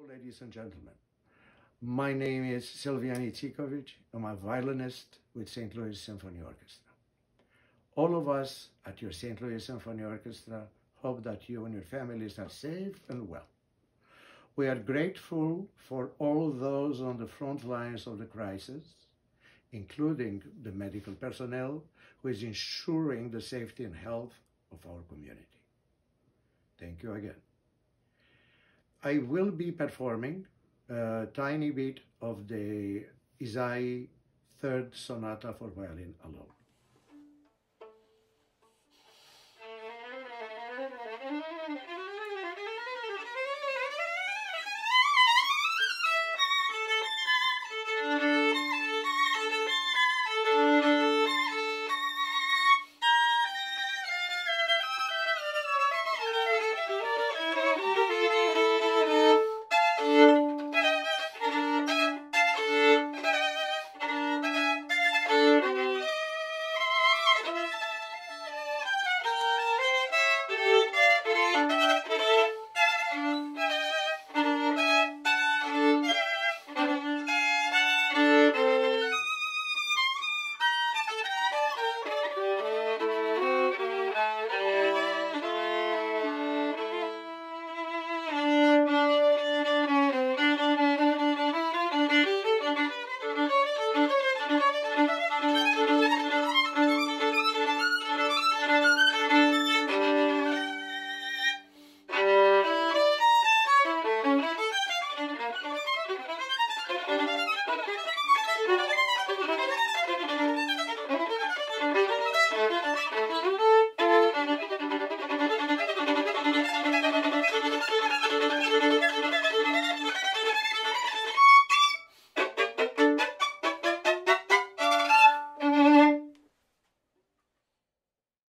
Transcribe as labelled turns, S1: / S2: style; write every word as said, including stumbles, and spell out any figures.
S1: ladies and gentlemen. My name is Silvian Iticovici. I'm a violinist with Saint Louis Symphony Orchestra. All of us at your Saint Louis Symphony Orchestra hope that you and your families are safe and well. We are grateful for all those on the front lines of the crisis, including the medical personnel who is ensuring the safety and health of our community. Thank you again. I will be performing a tiny bit of the Ysaÿe Third Sonata for Violin alone.